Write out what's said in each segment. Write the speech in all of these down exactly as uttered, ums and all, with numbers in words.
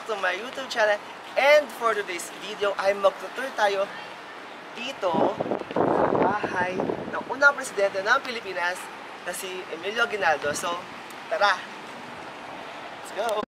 to my YouTube channel. And for today's video ay magtutur tayo dito sa bahay ng unang presidente ng Pilipinas na si Emilio Aguinaldo. So, tara! Let's go!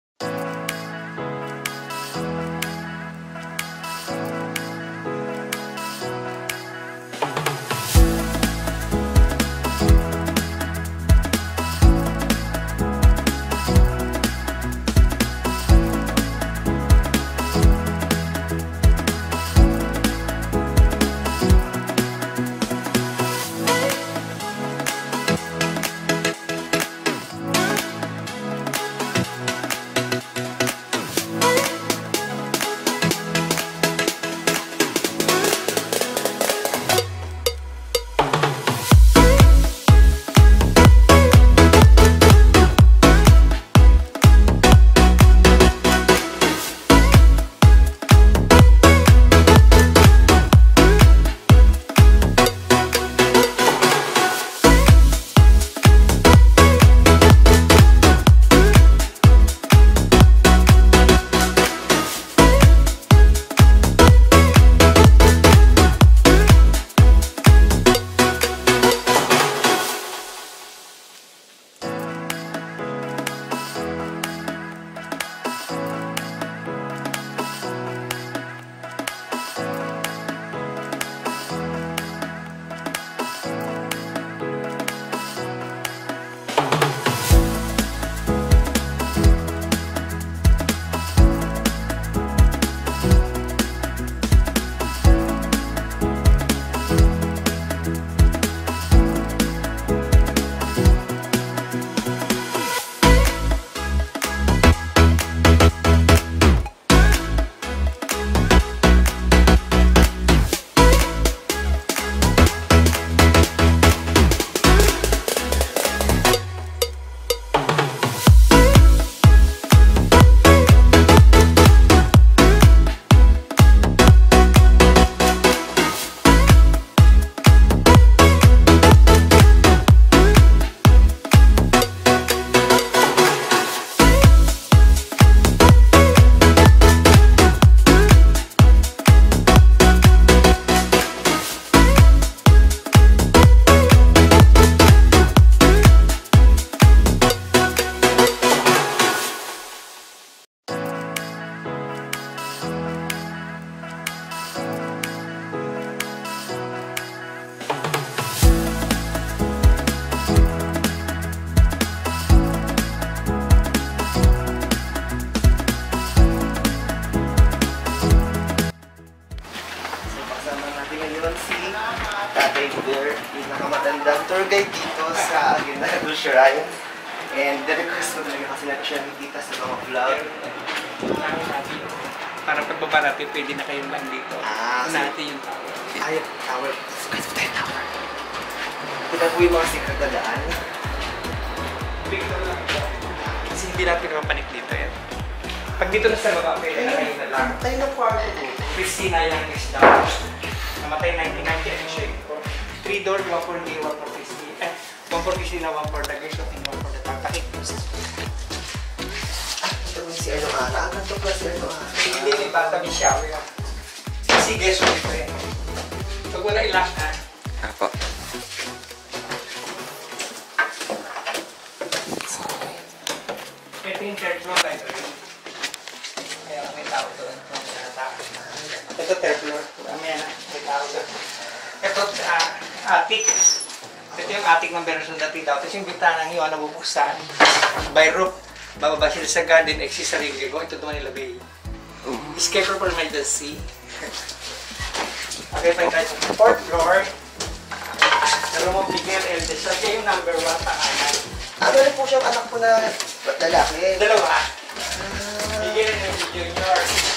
Pinakamatandang tour guide dito sa Aguinaldo Shrine. And the-request ko talaga kasi natin siya nakikita sa mga vlog. Para pagbaba natin, pwede na kayong lang dito. Ah, natin yung tower. Ay, tower. Guys, tayo tower. Kita po yung mga secret na daan. Kasi hindi natin mapanik dito yan. Pag dito na sa baba, pwede na kayo na lang. Tayo na kwarto po. Christina yung next down. Namatay nineteen ninety-eight siya. Three doors, one for me, one for Christina. Eh, one for Christina, one for the girls, and one for the taktakit. Ah, ito mo si ano Ara. Ganto pa si ano Ara. Hindi, may bata, may shower yan. Sige, so ito yan. Huwag mo na ilang ha. Apo. Ito yung third floor tayo. Kaya may tao doon. Ito third floor. Mamaya na, may tao doon. Ito, uh, attic. Ito yung attic ng version dati daw. Tapos yung bintana nyo, nabubuksan. By roof, bababa sila sa garden, exit sa ring ko. Ito naman nila bay. Escape from emergency. Okay, pa tayo sa fourth floor. Naroon mo Miguel Eldez. Siya yung number one pangalan. Ah, meron po siyang anak po na lalaki. Dalawa. Ah. Miguel Eldez Junior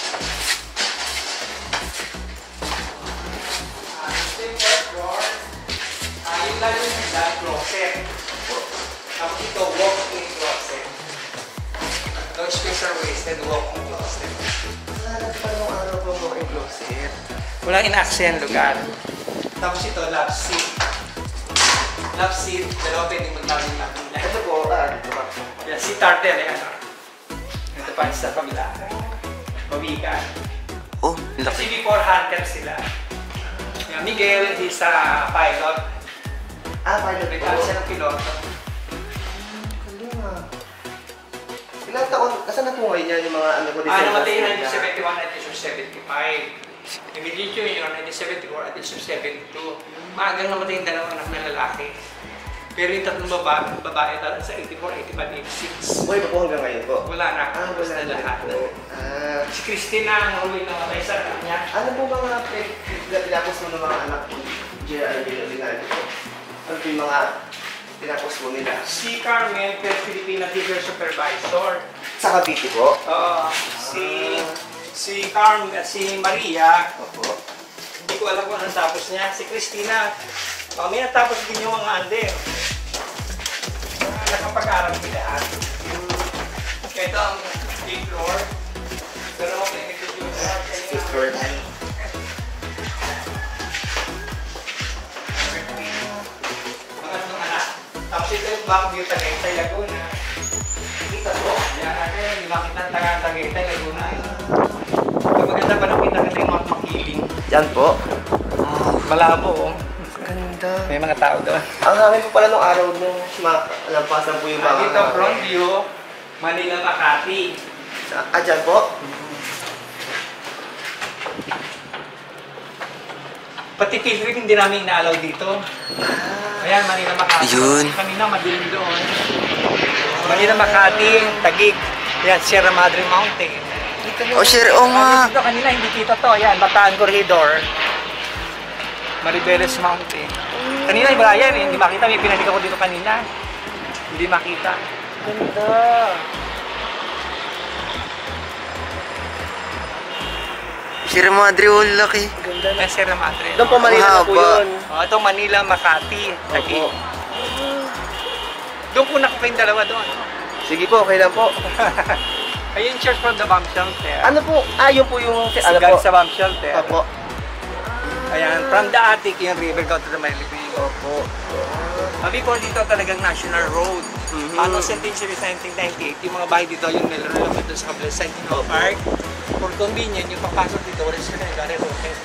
Yung lalo nila, closet. Tapos ito, walk-in closet. No space or wasted, walk-in closet. Wala pa nung araw po walk-in closet. Walang inaaksayan lugar. Tapos ito, love seat. Love seat, dalawa pwedeng magtawin lang nila. Ito po, ah, ito ba? Yan, si Tartel eh, ano. Ito pa sa kabila. Mabigan. Oh, Kasi laki. before hunter sila. Yung Miguel, he's a pilot. Ah, pilot po. Nagkaan siya ng piloto. Galing ah. Ilang taon, nasaan na po ngayon yan yung mga ano ko? Ah, namatay yung nineteen seventy-one, nineteen seventy-five. Yung Miguel Junior, nineteen seventy-four, nineteen seventy-two. Maagang namatay yung dalawang anak na lalaki. Pero yung tatlong babae, babae talaga sa eighty-four, eighty-five, eighty-six. Buhay pa po hanggang ngayon po? Wala na. Ah, wala na na lahat. po. Ah, Si Christina ang huli na matay sa kanya. ano po mga pinapos mo ng mga anak ko? J R Leonardo po. Ano po yung mga pinapos mo nila? Si Carmen, pero Filipina Teacher Supervisor. Sa Cavite po? Oo. Si si Carmen, si Maria, Opo. hindi ko alam kung anong tapos niya. Si Christina, oh, may natapos din yung mga under. Uh, nakapag-aral nila. Ito ang big floor. Pero okay, nag-tutor sa Fifth floor na. mga itong anak. Tapos ito yung Baguio Tagaytay, Laguna. Kita po. Yan, kaya hindi makita ang taga Tagaytay, Laguna. Yung maganda pa nang pinakita yung mga makiling. Yan po. Malabo, oh. Ganda. May mga tao doon. Ang hangin po pala nung araw nung malampasan po yung mga... Dito, front view, Manila, Makati. Ah, dyan po? Pati pilgrim hindi namin inaalaw dito. Ayan, Manila, Makati. Yun. Kanina, madilim doon. Manila, Makati, Taguig. Ayan, Sierra Madre Mountain. Oh, sir, oh nga. Dito kanina, hindi kita to. Ayan, Bataan Corridor. Maribeles Mountain. Kanina, iba yan eh. Hindi makita. May pinanig ako dito kanina. Hindi makita. Ganda. Sir Madre, oh, laki. Ganda na. Ayan, Sierra Madre. Doon po Manila na po Mahaba. yun. Oh, ito Manila, Makati, Taguig. Doon po nakita yung dalawa doon. Sige po, okay lang po. Ayun, Church from the Bomb Shelter. Ano po? Ah, yun po yung... Ano Sigal po? sa Bomb Shelter. Opo. Ayan, from the attic, yung river go to the Maylibig. Opo. Sabi ko dito talagang national road. Mhm. Ano, century nineteen ninety-eight, yung mga bahay dito, yung nilalaman doon sa kabila sa Centennial Park. For convenient, yung papasok dito, wala sila yung gari rocket.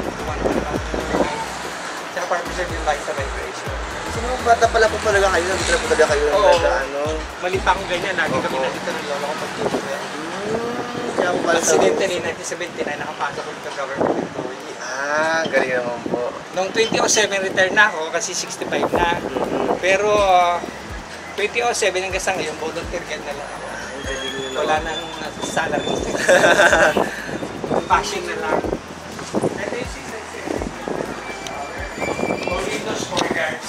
Tsaka para preserve yung light sa vibration. So, mga bata pala po talaga kayo. Nagtira po talaga kayo ng Oo. ganda, ano? Mali pa akong ganyan, lagi kami Opo. nandito ng lolo ko pag-tuto. Hmm, kaya po pala sa... Aksidente ni nineteen seventy-nine, nakapasok ko dito government employee. Ah, galing naman po. Noong twenty oh seven retire na ako kasi sixty-five na. Mhm. Pero uh, twenty oh seven hanggang sa ngayon, volunteer ka na lang ako. Ang galing nyo Wala naman. nang salary. Passion na lang. Ito yung season seven. Corridors for guards.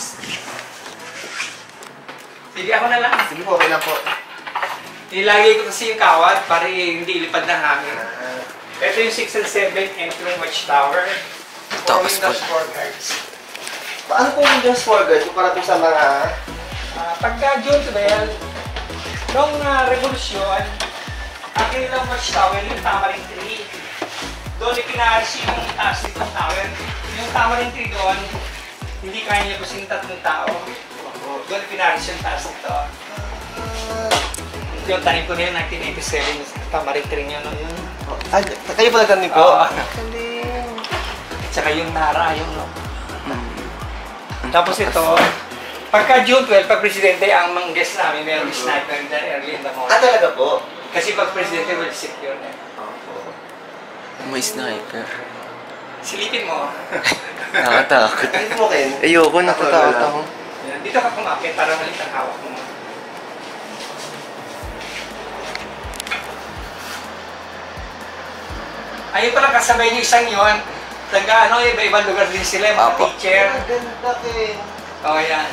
Sige, ako na lang. Sige po, okay lang po. Nilagay ko kasi yung kawad para hindi ilipad ng hangin. Ah, Ito yung six and seven entering watchtower. Tapos Corridors po. for guards. paano po yung just forward? Yung para po sa mga... Ah, pagka June twelve, noong uh, revolusyon, ang kanilang watchtower yung Tamarin Tree. Doon ipinaalis yung taas nitong tower. Yung Tamarin Tree doon, hindi kaya niya kusin tatlong tao. Doon ipinaalis yung taas nito. Yung time ko na yun, nineteen eighty-seven, yung Tamarin Tree niyo noon yun. Ah, kayo pala ganun po? Oo. Galing. Tsaka yung Nara, yung no. Tapos ito, pagka June twelve, pag presidente, ang mga guest namin, mayroong sniper dyan early in the Ah, morning. talaga po? Kasi pag presidente, will secure na. May sniper. Silipin mo. Nakatakot. Kahit mo, Ken. Ayoko, natatakot ako. Yan. Dito ka kumapit para malit ang hawak mo. Ayun pala kasabay niyo isang yun. Taga ano, iba-ibang lugar din sila, yung mga Apo. teacher. Ah, ganda, Ken. O yan.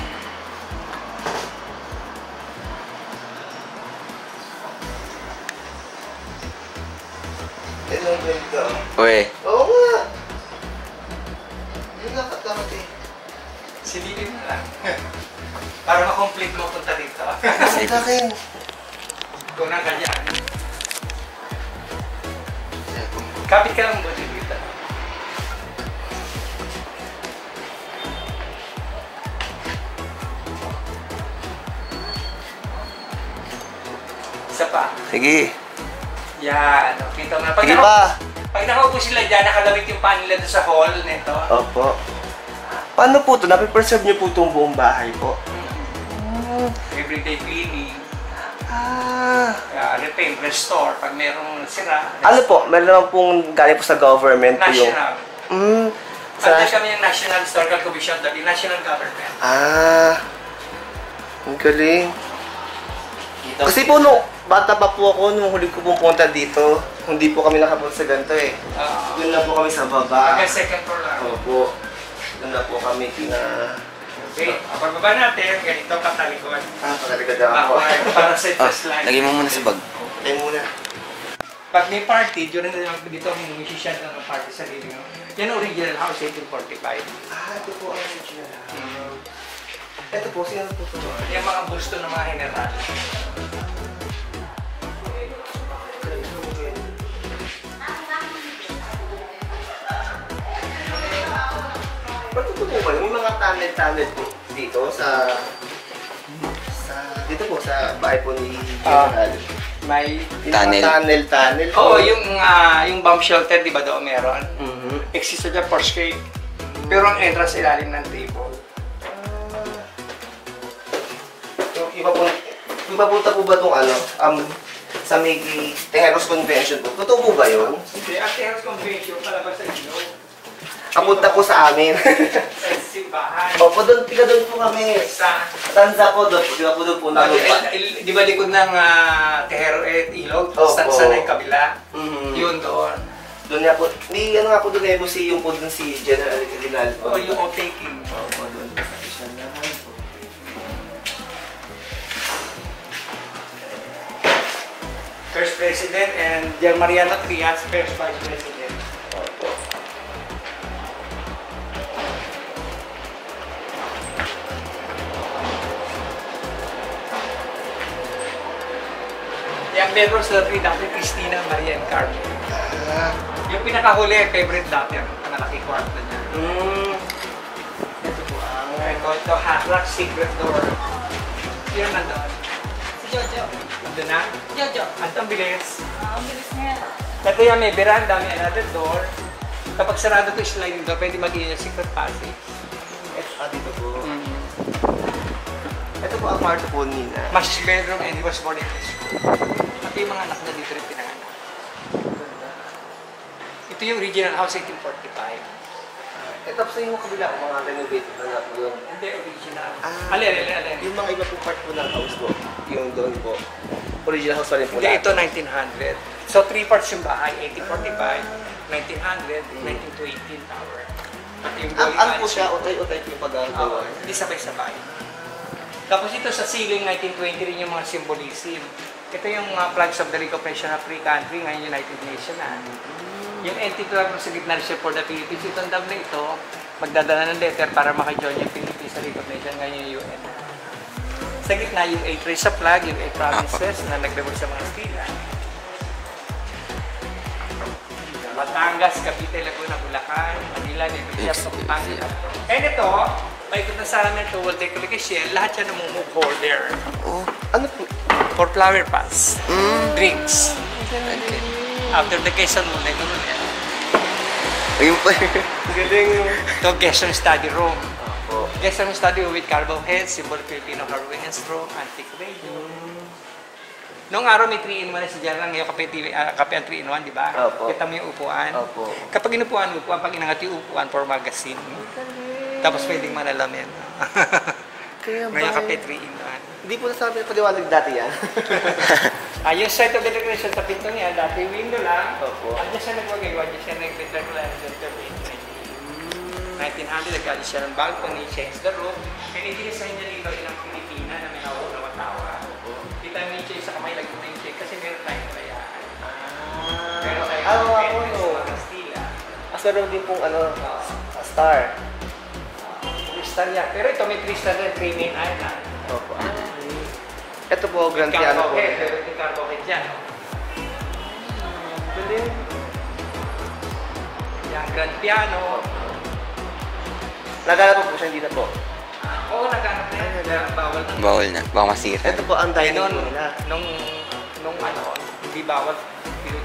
Ito ang ganda. Uy, Oo nga. Yun nga, katakot eh. Silipin mo lang. Para makomplete mo punta dito. Ganda, Ken. Kung nang kanya. Kapit ka lang mo dito. Isa pa. sige. Yan. Kita mo na. Pag, Sige naka, pa. pag nakaupo sila dyan, nakalabit yung pan nila doon sa hall nito. Opo. Paano po ito? Napipreserve niyo po itong buong bahay po? Everyday cleaning. Ah. Uh, repaint, restore. Pag merong sira. Ano po? Meron naman pong galing po sa government po yung... National. Mm, Sa sa... kami yung National Historical Commission, the national government. Ah. Ang galing. Kasi po nung bata pa po ako, nung huli ko pumunta dito, hindi po kami nakapunta sa ganito eh. Uh, Doon na po kami sa baba. Hanggang second floor lang. Opo. Doon na po kami pina... Okay, ang pagbaba natin, ganito katalikod. Ah, pagkaliga daw ako. Bawal, para sa Ah, first line. lagay mo muna sa bag. Tayo muna. Pag may party, during na dito ang musician ng party sa living room. Yan ang original house, eighteen forty-five. Ah, ito po ang original. Ito po, sino po ito? Yung mga busto ng mga general. Ba't ito po ba? May mga tunnel-tunnel po dito sa... sa... dito po sa bahay po ni General. May... Yung mga Tunnel. tunnel-tunnel po. Oo, yung, ah, yung bomb shelter, di ba daw meron? Mhm. Exist dyan for escape. Pero ang entrance ilalim ng table. Yung iba po... Yung papunta po ba itong ano? Um, sa may Tejeros Convention po. Totoo po ba yun? Hindi, at Tejeros Convention, palabas sa ilog. Kapunta po sa amin. Sa simbahan. Opo, doon, tiga doon po kami. Sa... Tanza po doon, di ba po doon po Ah, namin. eh, eh, di ba likod ng uh, Tejero at Ilog? Opo. Sa, sa na yung kabila? Mhm. Yun doon. Doon nga po, may ano nga po doon eh, museum po doon si General Rinaldo. O yung off-taking. Opo, doon. Siya na po. First President and Jean Mariano Trias, First Vice President. Opo. Yung member sa three dati, Cristina, Maria, and Carmen. Ah. Yung pinakahuli, favorite dati, ang malaki kwarto niya. Mm. Ito po ang, ito, ito, Hard Rock Secret Door. Yun nandun. Si Jojo. Nandun na? Jojo. At ang bilis. Ah, ang bilis niya. Ito yung may veranda, may another door. Kapag sarado ito yung sliding door, pwede maging yung secret passage. Ito, ah, dito po. Mm. Ito po ang kwarto po nina. Mas bedroom and he was born in high school. At yung mga anak na dito rin pinanganak. Ito yung original house, eighteen forty-five. Ito po sa yung kabila, kung mga renovated na na po yun. Hindi original. Ah. Alin, alin, alin. Yung mga iba po part po ng house po. Yung doon po. Original house pa rin po Hindi, lahat. ito nineteen hundred. So, three parts yung bahay. eighteen forty-five, nineteen hundred, nineteen twenty tower. At yung Ang bowling ano po alley. siya, utay-utay po yung Oo, pag-gawa. hindi sabay-sabay. Tapos ito sa ceiling, nineteen twenty rin yung mga symbolism. Ito yung mga flags of the League of Nations of Free Country, ngayon United Nations na. Yung entity flag sa gitna siya for the Philippines, itong dam na ito, magdadala ng letter para makajoin yung Philippines sa League of Nations, ngayon yung U N. Sa gitna yung eight rays sa flag, yung eight provinces na naglabag sa mga stila. Batangas, Cavite, Laguna, Bulacan, Manila, Nueva Pampanga. And ito, paikot na sa amin ito, Walter Colecasiel, lahat yan namumove holder Oh, Ano po? for flower pass, mm. drinks. Okay. After the Quezon Moon, ay gano'n yan. Ayun pa. Galing. Ito, Quezon Study Room. Opo. Quezon Study Room with carbo head, symbol Filipino harrowing and stroke, antique radio. Noong araw may three in one na si Jarang, ngayon kape, uh, kape ang three in one, di ba? Opo. Kita mo yung upuan. Opo. Kapag inupuan, upuan, pag inangat yung upuan for magazine. Tapos pwedeng manalamin. Kaya ba? Ngayon kape three in one. Hindi po nasabi na paliwanag dati yan. Ah, yung site of the decoration sa pinto niya, dati window lang. Opo. Andiyan siya nagwagaywad, andiyan siya nag-declare center nineteen hundred, nag-alis siya ng balcony, checks the roof. And i-design niya dito ilang Pilipina na may hawak na watawa. Kita mo yung check sa kamay, lagyan na yung check kasi meron tayong kalayaan. Meron tayong Ah, oo, meron oo. tayong mga Kastila. As meron din pong ano, star. Crystal yan. Pero ito may crystal rin, three main island. Opo. Ito po, Grand Piano po. Carbohead, meron yung carbohead dyan. Galing. Yan, grand piano. Nagana po po siya, hindi na po. Oo, naghanap na yan. Kaya bawal na. Bawal na. Baka masira. Ito po ang Eh, dining noon, room nila. nung, nung ano, hindi bawal,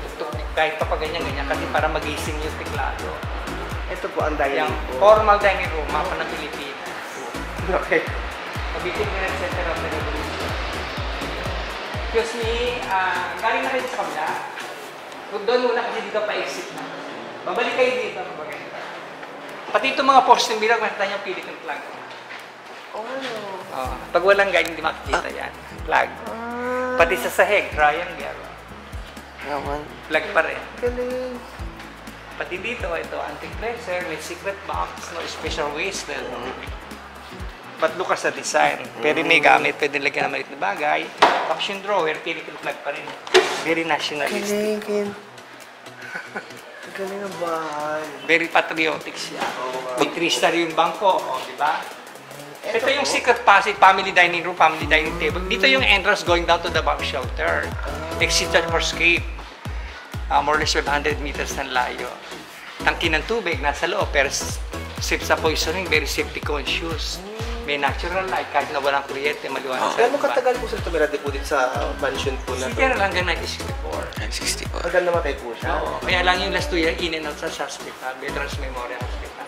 kahit pa pa ganyan-ganyan kasi para magising yung tiklado. Ito po ang dining Yung room. formal dining room, mapa ng Pilipinas. Okay. Kabitin nga ng Center of the Revolution. Excuse me, ah, galing na kayo sa kabila. Huwag doon muna kasi dito pa-exit na. Babalik kayo dito. Babalik. Pati itong mga post ng bilang, makita niyo Philippine flag. Oh. Oh, pag walang guide, hindi makikita yan. Flag. Ah. Pati sa sahig, triangle. Naman. Flag pa rin. Galing. Pati dito, ito, antique dresser, may secret box, no special waste. But look at the design. Pwede may gamit, pwede lagyan ng maliit na bagay. Tapos yung drawer, Philippine flag pa rin. Very nationalistic. Galing, Ken. Galing ang bahay. Very patriotic siya. Oo. May three star yung bangko, oh, di ba? Ito Ito yung po. secret passage, family dining room, family dining table. Dito yung entrance going down to the bomb shelter. Exit for escape. Uh, more or less five hundred meters ng layo. Tangki ng tubig, nasa loob, pero s- safe sa poisoning, very safety conscious. May natural light, kahit na walang kuryente, maliwanag sa Gano'ng lupa. katagal po sila tumira din po dito sa mansion po na Si to? General hanggang nineteen sixty-four. sixty-four. Hanggang namatay po siya. Oo. Kaya lang yung last two year, in and out sa hospital, Veterans Memorial Hospital.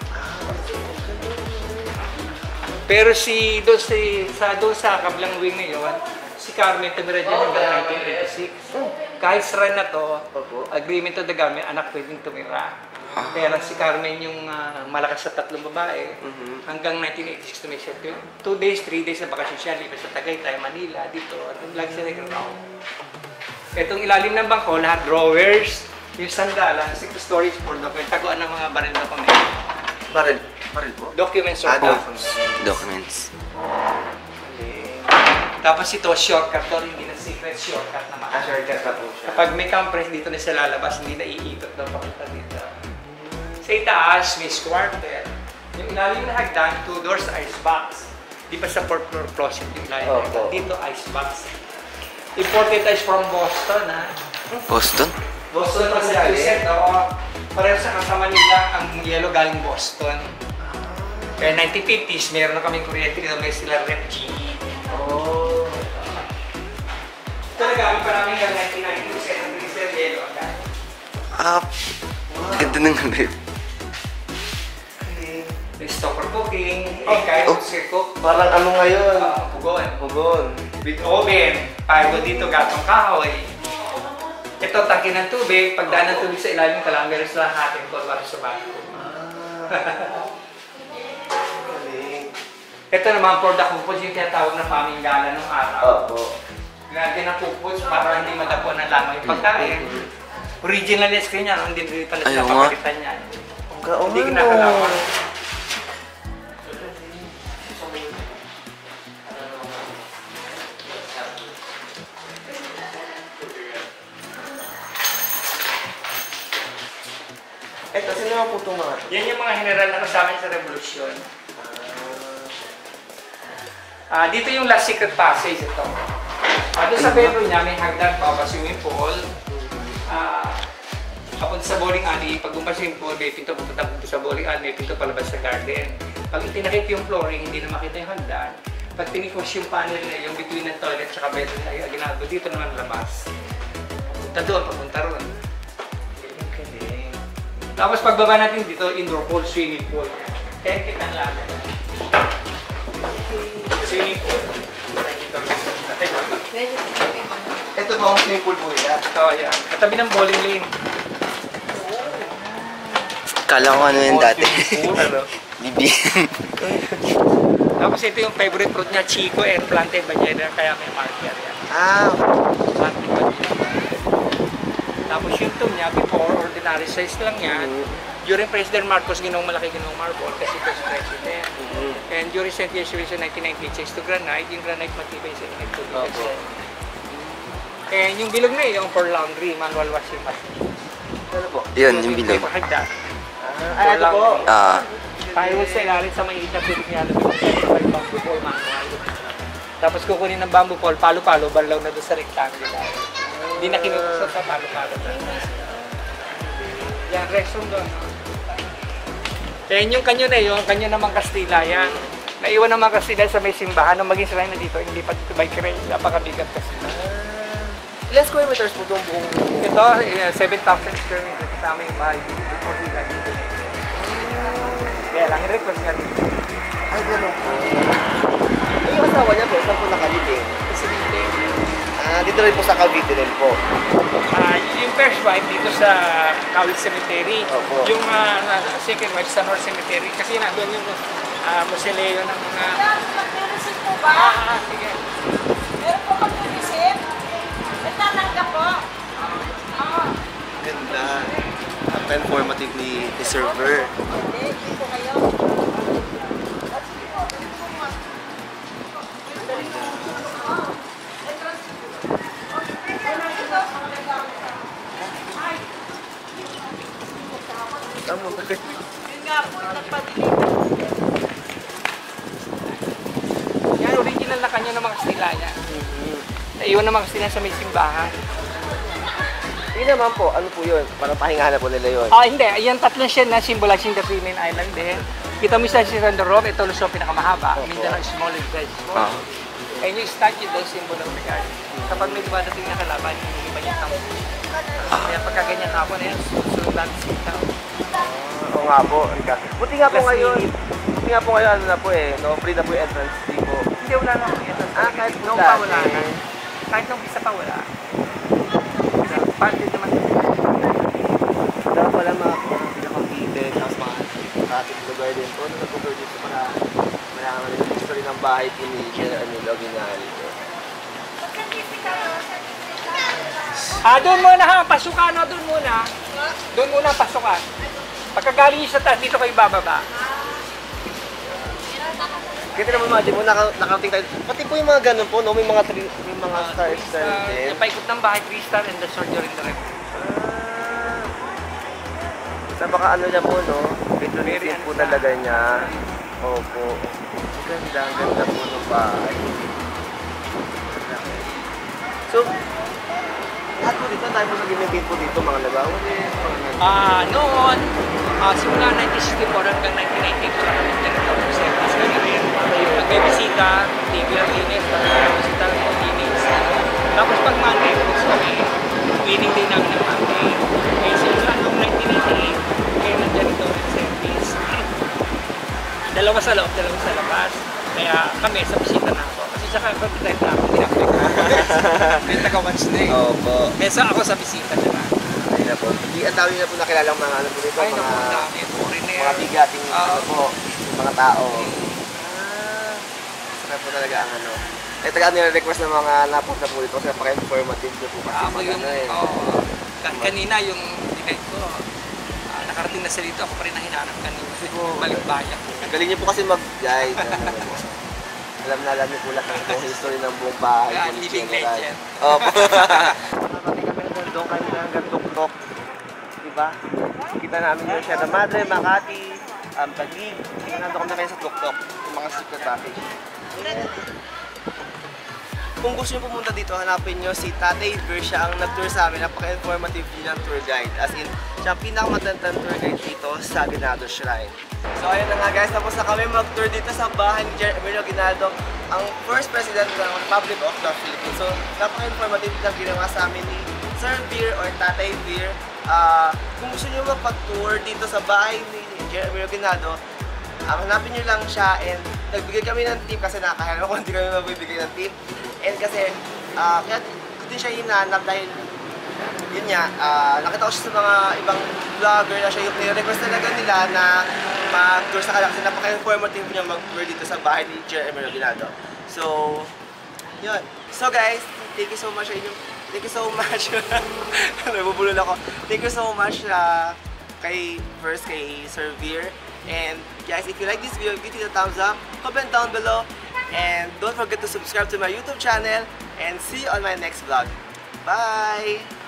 Pero si doon si sa doon sa kabilang wing ngayon, si Carmen tumira dyan hanggang nineteen eighty-six. Kahit sira na to, Opo. agreement to the government, anak pwedeng tumira. Kaya lang si Carmen yung ah, malakas sa tatlong babae, Mhm. hanggang nineteen eighty-six tumira siya. Two days, three days na bakasyon siya, lipas sa Tagaytay, Manila, dito. At lagi siya nag-round. Itong ilalim ng bangko, lahat drawers, yung sandalan, six storage for document, taguan ng mga baril na kami. Baril. Baril po? Documents or Ah, both. documents. Documents. Galing. Tapos ito, shortcut to, hindi na secret shortcut naman. Ah, shortcut na po siya. Kapag may compress dito na sa lalabas, hindi na iikot daw papunta dito. Sa itaas, may quarter. Yung ilalim na hagdan, two doors, ice box. Di ba sa fourth floor closet yung ilalim na Opo. hagdan? Dito, ice box. Imported ice from Boston, ha? Boston? Boston, Massachusetts, oo. Pareho sa kasama nila, ang yellow galing Boston. Kaya nineteen fifties, meron na kaming kuryente, dito may sila Rep G E. Oh. Ito nagamit pa namin yung nineteen nineties, and diesel yellow. Ah, ganda ng rip. Galing. Stop for cooking, Oh, eh, kahit oh. si cook, Parang ano ngayon? uh, pugon. Hugon. With oven, pago dito, gatong kahoy. Ito, tangki ng tubig, pagdaan ng tubig sa ilalim, kailangan meron sila hating kulwari sa bago. Ah. Galing. Ito naman, for the coupons, yung tinatawag na paminggala ng araw. Opo. Lagyan ng coupons para hindi madapo ng lamang yung pagkain. Original yung screen niya, no? Hindi rin pala sila Ayaw nga. papalitan niya. Ang gaon. Hindi kinakalaman. Ito, sino naman po itong mga to? Yan yung mga general na kasama niya sa revolusyon. Ah, dito yung last secret passage ito. Ah, doon sa bedroom niya, may hagdan pa pa swimming pool. Ah, papunta sa bowling alley, pag bumpa swimming pool, may pinto pupunta punta sa bowling alley, may pinto palabas sa garden. Pag itinakip yung flooring, hindi na makita yung hagdan. Pag tinikos yung panel na yung between ng toilet at bedroom ay ginagawa, dito naman labas. Papunta doon, papunta ron. Galing. Tapos pagbaba natin dito, indoor pool, swimming pool. ten feet ang lalim. Swimming pool. Medyo tinapin mo na. Ito po ang swimming pool po nila. Ito, yan. Katabi ng bowling lane. Kala ko ano yun dati. Ano? Bibian. Tapos ito yung favorite fruit niya, Chico and plantain banana, kaya may marker yan. Ah. Plantain banana. Tapos yung tomb niya, before, ordinary size lang yan. During President Marcos, ginawang malaki ginawang marble kasi ito si President. And during Saint Years nineteen ninety-six to granite, yung granite matibay sa init to Opo. And yung bilog na yung for laundry, manual washing machine. Ano po? Yun, yung bilog. Hagda. Ah, ito po. Ah, Firewall sa ilalim sa may itak pilit niya, may bamboo pole manual. Tapos kukunin ng bamboo pole, palo-palo, balaw na doon sa rectangular. Hindi na kinukusot sa palo-palo. Yan, restroom doon. Yan yung kanyo na yun, kanyo naman Kastila yan. Naiwan naman Kastila sa may simbahan, nung maging sila na dito, hindi pa dito by crane, napakabigat kasi. Ilan square meters po itong buong... Ito, eh, seven thousand square meters kasama yung bahay dito. Before nila dito. Kaya lang, i-request nga dito. Ay, gano'n po. Ay, yung asawa niya po, saan po nakalibing? Kasi dito, Ah, dito rin po sa Cavite rin po. ah, yung first wife dito sa Kawit Cemetery. Opo. Yung ah, second wife sa North Cemetery. Kasi nandun yung uh, musileo ng mga... Mag-receipt po ba? Ah, ah, sige. Meron po mag-receipt? May tatanggap po. Oo. Ganda. Napaka-informative ni, ni server. Hindi, hindi po kayo. Tama ba? Yun nga po, nagpabilis. Yan, original na kanya ng mga stila niya. Naiwan ng mga stila sa may simbahan. Hindi naman po, ano po yun? Para pahingahan na po nila yun. Ah, hindi. Ayan, tatlong siya na symbolizing the three main island din. Kita mo sa Sirandarong, ito Luzon pinakamahaba. Mindanao is small and very small. Ah. Ayun yung statue doon, symbol of regard. Kapag may dumadating na kalaban, hindi ba niya tamo. Kaya pagka ganyan hapon, ayan, susunod natin sitaw. Oo nga po. Buti nga po Plus ngayon. need. Buti nga po ngayon, ano na po eh. No, free na po yung entrance fee po. Hindi, wala na ako. Ah, kahit nung dati. pa wala na. Kahit nung isa pa wala. Parte naman. Dapat pala mga pinakabite, tapos mga traffic lugar din po. Ano nag-cover dito para malaman nila yung history ng bahay po ni General Emilio Aguinaldo. Ah, doon muna ha. Pasukan o, doon muna. Doon muna pasukan. Pagkagaling niyo sa taas, dito kayo bababa. Kita naman mga mo, naka, nakarating tayo. Pati po yung mga ganun po, no? May mga, tri, may mga star star din. Uh, paikot ng bahay, three star and the sword during the revolution. Ah. Sa baka ano niya po, no? Patriotism po talaga niya. Opo. Ang ganda, ang ganda po ng bahay. So, lahat po dito, tayo po nag-maintain po dito, mga nag-awalis, mga nag- Ah, noon, ah, simula nineteen sixty-four hanggang nineteen ninety-two, wala kami tinatawag sa service kami rin. Pag may bisita, T V ang linis, pag may bisita, linis. Tapos pag Monday, fix kami, cleaning din namin ng Monday. Eh, simula noong nineteen eighty-eight, kaya nandiyan ito ang service. Dalawa sa loob, dalawa sa labas. Kaya kami, sa bisita na ako. Kasi saka pag-type na ako, ginagawa ko. May taga-watch na eh. Opo. Mesa ako sa bisita nila. Ayun na po. Hindi, ang dami na po nakilalang mga ano po dito, Ay, naku, mga, dami. Foreigner. mga bigating Ah. ano po, mga tao. Ah, sarap po talaga ang ano. Eh, taga nire-request ng mga napunta po dito kasi napaka-informative na po kasi Ako mga yung, ano eh. oh, ka- kanina yung dinay ko, ah, nakarating na sa dito, ako pa rin nahinanap kanina. Balikbayan. Ang galing niyo po kasi mag-guide. Ano, ano. Alam na alam niyo po lahat ng buong history ng buong bahay. Yeah, po ni living General. legend. Opo. Nakapati kami ng gandong kanina hanggang Tuktok. Diba? Kita namin yung Sierra Madre, Makati, um, Taguig. Nandun kami na kayo sa Tuktok. Yung mga secret passage. Kung gusto niyo pumunta dito, hanapin niyo si Tatay Ver. Siya ang nag-tour sa amin. Napaka-informative din ng tour guide. As in, siya ang pinakamatandang tour guide dito sa Aguinaldo Shrine. So ayun na nga guys, tapos na kami mag-tour dito sa bahay ni General Emilio Aguinaldo, ang first president ng Republic of the Philippines. So napaka-informative na ginawa sa amin ni Sir Ver or Tatay Ver. Uh, kung gusto niyo magpag-tour dito sa bahay ni General Emilio Aguinaldo, um, hanapin niyo lang siya and nagbigay kami ng tip kasi nakakahala ko hindi kami mabibigay ng tip. And kasi, uh, kaya din siya hinanap dahil yun nga, uh, nakita ko siya sa mga ibang vlogger na siya yung request talaga nila na mag-tour sa kanila kasi napaka-informative niya mag-tour dito sa bahay ni General Emilio Aguinaldo. So, yun. So guys, thank you so much sa inyo. Thank you so much. Nabubulol ako. Thank you so much uh, kay, first kay Sir Ver. And guys, if you like this video, give it a thumbs up, comment down below, and don't forget to subscribe to my YouTube channel, and see you on my next vlog. Bye!